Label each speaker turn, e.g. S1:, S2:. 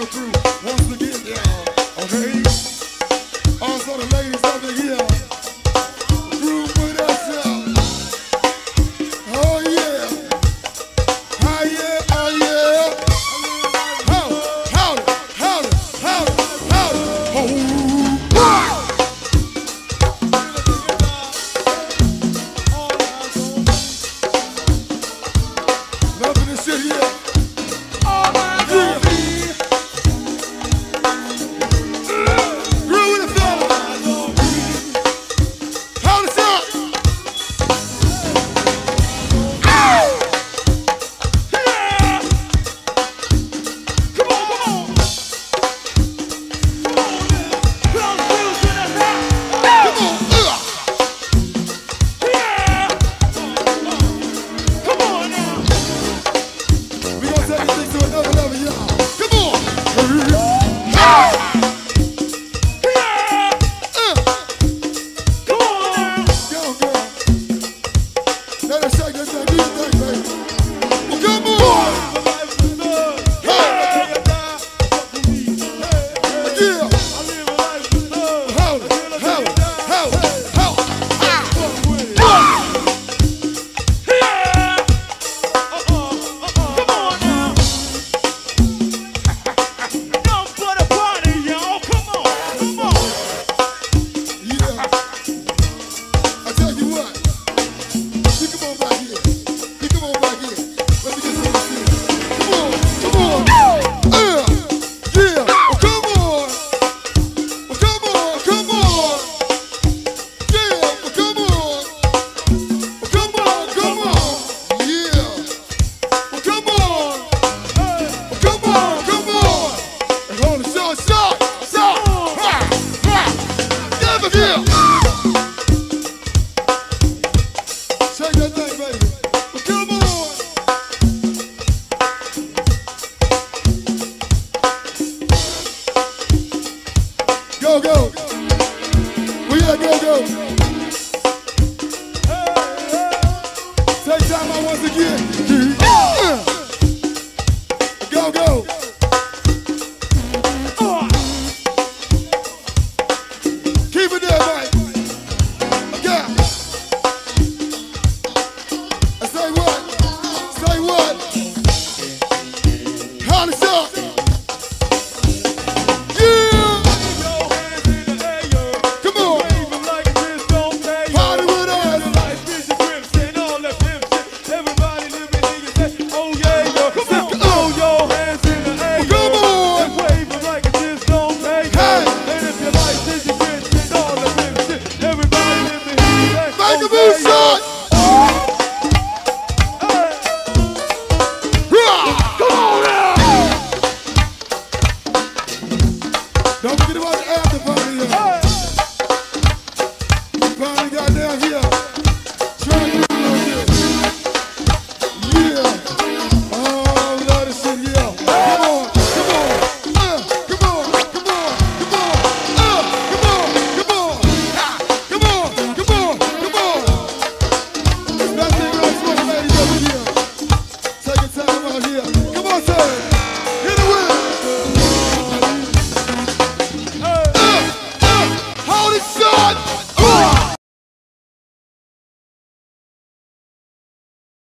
S1: real crew once again, yeah. Okay? Also the ladies over here. Crew with us, yeah. Oh yeah. Oh yeah, oh yeah. Howdy, howdy, howdy, howdy. Oh, loving this shit here. Go, go. We gotta go, go. Take time out once again. Go, go. Keep it there, Mike. Yeah. Say what? Say what? How to stop? Don't forget about the after party here. Party got down here. Try to do a little bit. Yeah. Oh, love this shit, yeah. Come on, come on. Come on, come on, come on. Come on, come on. Come on, come on, come on. It's that thing right for the ladies over here. Take your time out here. Come on, sir.